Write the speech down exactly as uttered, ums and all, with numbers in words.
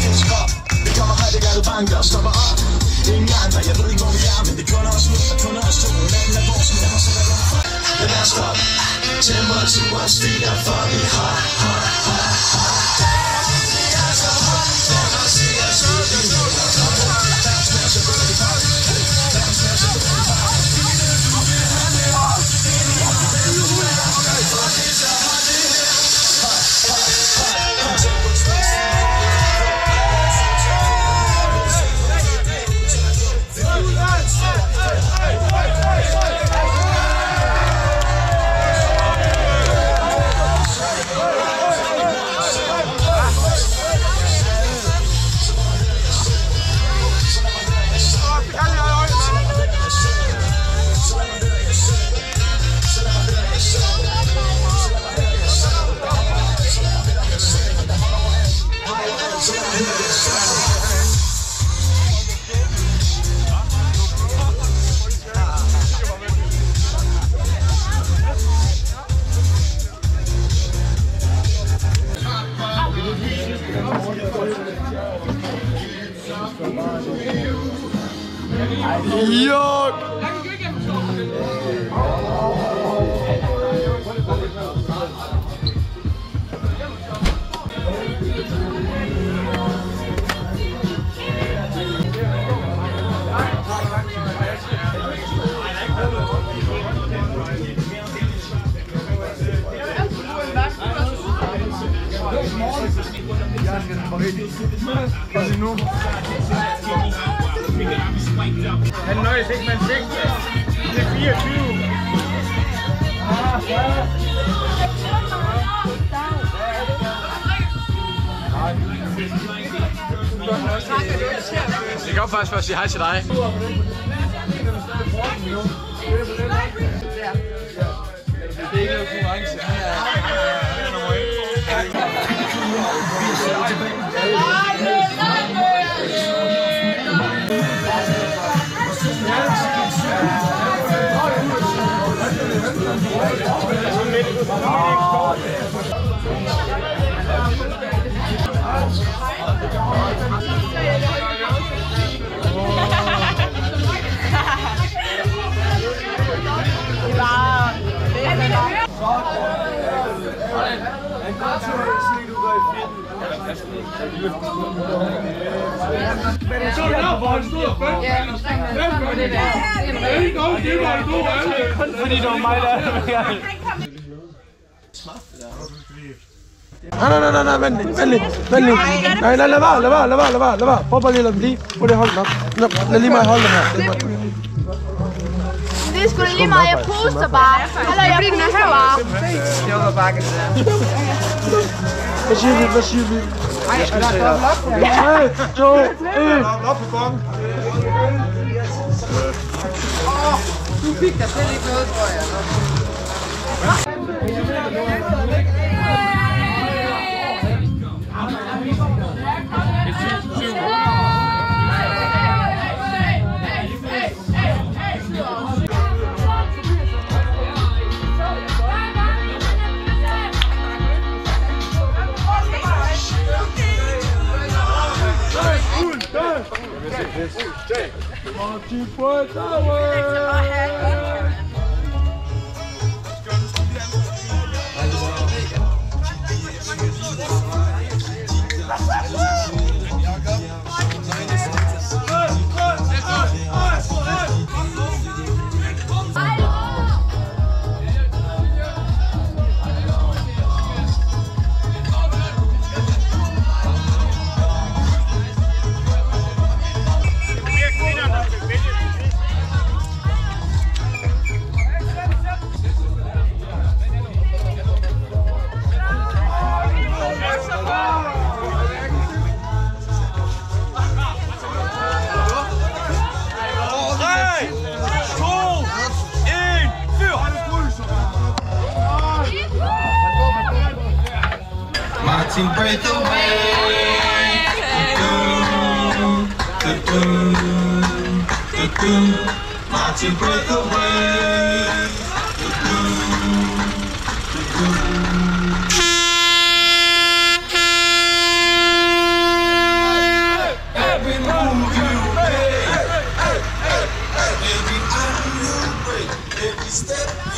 Vi kommer her, det gør du banker og stopper op. Ingen andre, jeg ved ikke hvor vi er, men det kun os nu, og kun os to. Natten er vores, men lad mig så lade dig. Lad være stop. Temperaturen stiger, for vi har, har, har, har. Vi er så højt, lad mig se os ud i livet. Hvem smager så godt i folk? Hvem smager så godt i folk? Du vil have det op. For det så har det her. Hej, hej, hej, hej. Jok! Hvad er nu? Han nøjes ikke med en vægt. Det er fireogtyve. Jeg kom faktisk for at sige hej til dig. Det er ikke noget konkurrence. Han er nummer et. Fordi det var mig, der er Nej, nej, nej, nej, vent lige, vent lige, vent lige. Nej, nej, lad være, lad være, lad være, lad være, lad være. Prøv bare lige at lade dem blive. Prøv lige at holde den op. Lad lige mig holde den her. Det er sgu da lige meget, jeg puster bare. Hallo, jeg puster bare. Jeg var bakke det der. Hvad siger vi, hvad siger vi? Ej, der er dobbelt op. tre, to, et. Op på gongen. Du fik da slet ikke noget, tror jeg. Martin Power! Martin, break away. Martin, break away. næste.